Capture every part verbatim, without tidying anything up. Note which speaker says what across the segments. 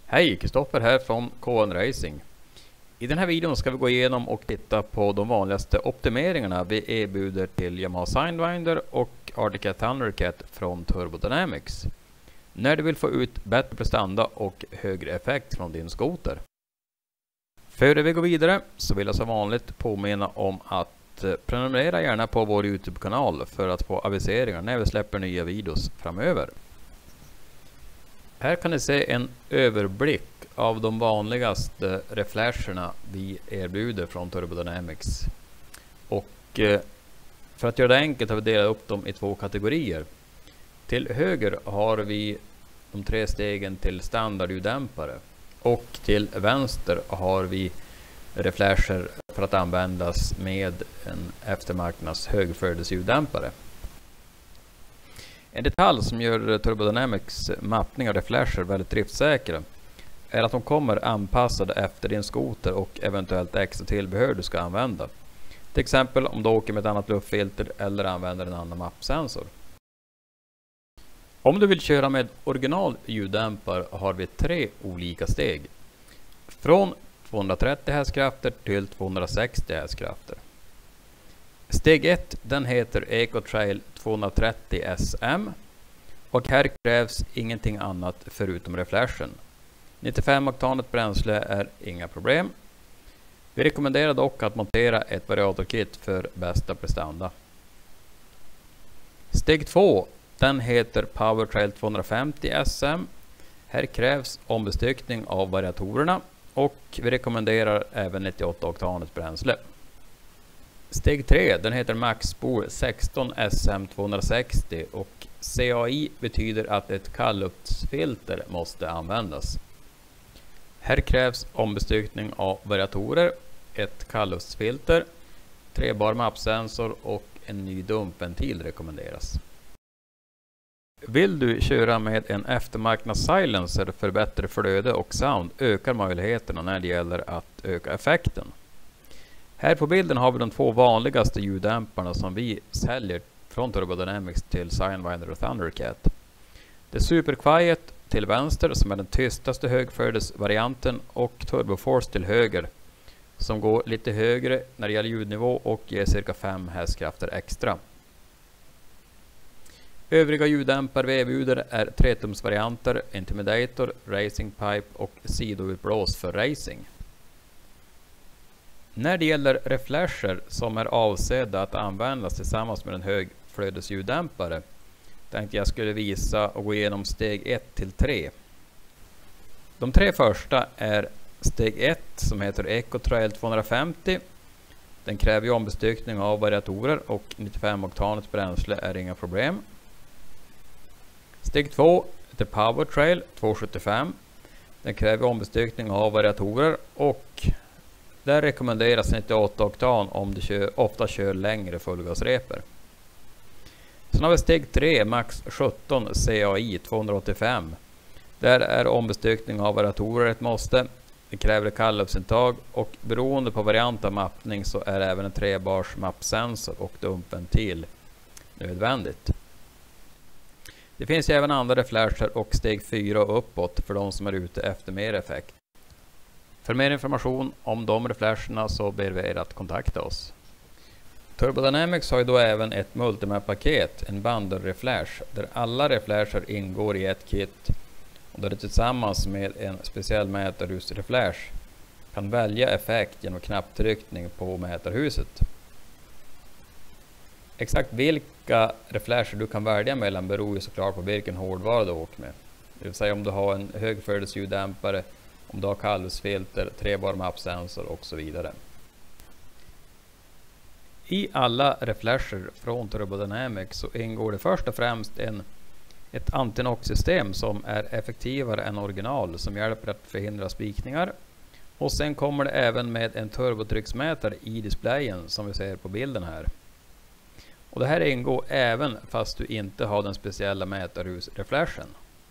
Speaker 1: Hej, Kristoffer här från K N Racing. I den här videon ska vi gå igenom och titta på de vanligaste optimeringarna vi erbjuder till Yamaha Sidewinder och Arctic Cat Thundercat från Turbo Dynamics. När du vill få ut bättre prestanda och högre effekt från din skoter. Före vi går vidare så vill jag som vanligt påminna om att prenumerera gärna på vår YouTube-kanal för att få aviseringar när vi släpper nya videos framöver. Här kan ni se en överblick av de vanligaste reflexerna vi erbjuder från Turbo Dynamics. Och eh, för att göra det enkelt har vi delat upp dem i två kategorier. Till höger har vi de tre stegen till standardljuddämpare. Och till vänster har vi reflexer för att användas med en eftermarknads högflödesljuddämpare. En detalj som gör Turbo Dynamics mappning av reflexer väldigt driftsäkra är att de kommer anpassade efter din skoter och eventuellt extra tillbehör du ska använda. Till exempel om du åker med ett annat luftfilter eller använder en annan mappsensor. Om du vill köra med original ljuddämpare har vi tre olika steg. Från tvåhundratrettio hästkrafter till tvåhundrasextio hästkrafter. Steg ett den heter Eco-Trail tvåhundratrettio S M och här krävs ingenting annat förutom reflexen. nittiofem oktanet bränsle är inga problem. Vi rekommenderar dock att montera ett variatorkit för bästa prestanda. Steg två den heter Power-Trail tvåhundrafemtio S M. Här krävs ombestyckning av variatorerna och vi rekommenderar även nittioåtta oktanet bränsle. Steg tre den heter Maxspol sexton S M tvåhundrasextio och C A I betyder att ett kalluftsfilter måste användas. Här krävs ombestyckning av variatorer, ett kalluftsfilter, tre bar mappsensor och en ny dumpventil rekommenderas. Vill du köra med en eftermarknads silencer för bättre flöde och sound ökar möjligheterna när det gäller att öka effekten. Här på bilden har vi de två vanligaste ljuddämparna som vi säljer från Turbo Dynamics till Sidewinder och Thundercat. Det är Super Quiet till vänster som är den tystaste högflödesvarianten och Turbo Force till höger som går lite högre när det gäller ljudnivå och ger cirka fem hästkrafter extra. Övriga ljuddämpare vi erbjuder är tre tums varianter, Intimidator, Racing Pipe och sidoutblås för racing. När det gäller reflexer som är avsedda att användas tillsammans med en högflödesljuddämpare tänkte jag skulle visa och gå igenom steg ett till tre. De tre första är steg ett som heter Eco-Trail tvåhundrafemtio. Den kräver ju ombestyckning av variatorer och nittiofem oktanet bränsle är inga problem. Steg två heter Power-Trail tvåhundrasjuttiofem. Den kräver ombestyckning av variatorer och där rekommenderas nittioåtta oktan om du kör, ofta kör längre fullgasrepor. Sen har vi steg tre Max sjutton C A I tvåhundraåttiofem. Där är ombestyckning av variatorer ett måste. Det kräver kalluftsintag och beroende på variant av mappning så är även en tre bars mappsensor och dumpventil nödvändigt. Det finns även andra reflexer och steg fyra och uppåt för de som är ute efter mer effekt. För mer information om de reflexerna så ber vi er att kontakta oss. Turbo Dynamics har ju då även ett multimap-paket, en bundle-reflex, där alla reflexer ingår i ett kit och där du tillsammans med en speciell mätarhusreflex kan välja effekt genom knapptryckning på mätarhuset. Exakt vilka reflexer du kan välja mellan beror ju såklart på vilken hårdvara du åker med. Det vill säga om du har en högflödesljuddämpare, om du har kalluftsfilter, tre bar mappsensor och så vidare. I alla reflexer från Turbo Dynamics så ingår det först och främst en, ett antinox-system som är effektivare än original som hjälper att förhindra spikningar. Och sen kommer det även med en turbotrycksmätare i displayen som vi ser på bilden här. Och det här ingår även fast du inte har den speciella mätarhusreflexen.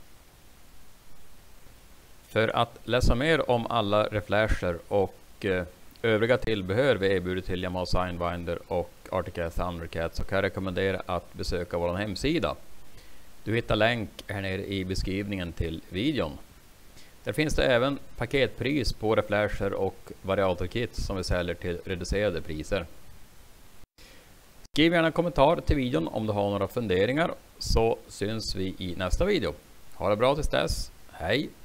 Speaker 1: För att läsa mer om alla reflexer och eh, övriga tillbehör vi erbjuder till Yamaha Sidewinder och Arctic Cat Thundercat så kan jag rekommendera att besöka vår hemsida. Du hittar länk här nere i beskrivningen till videon. Där finns det även paketpris på reflexer och variatorkit som vi säljer till reducerade priser. Skriv gärna en kommentar till videon om du har några funderingar, så syns vi i nästa video. Ha det bra tills dess. Hej!